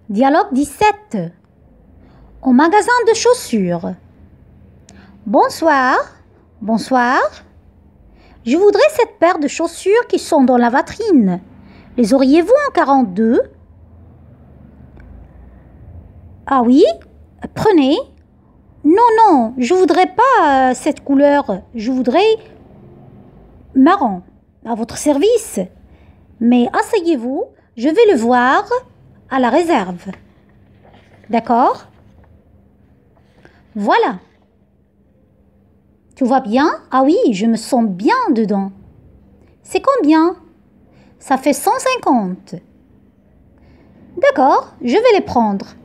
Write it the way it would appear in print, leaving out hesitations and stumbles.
Dialogue 17. Au magasin de chaussures. Bonsoir. Bonsoir. Je voudrais cette paire de chaussures qui sont dans la vitrine. Les auriez-vous en 42? Ah oui? Prenez. Non, non, je voudrais pas cette couleur. Je voudrais marron. À votre service. Mais asseyez-vous, je vais le voir à la réserve. D'accord? Voilà. Tout va bien? Ah oui, je me sens bien dedans. C'est combien? Ça fait 150. D'accord, je vais les prendre.